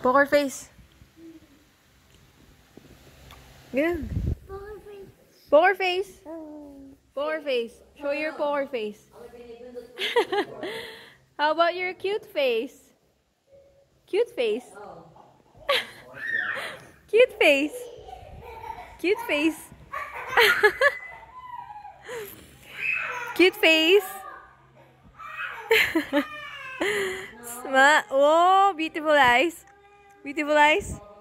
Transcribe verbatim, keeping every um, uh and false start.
Poker face. Good. Poker face. Poker face. Show your poker face. How about your cute face? Cute face. Cute face. Cute face. Cute face. Sma oh, beautiful eyes. Beautiful eyes.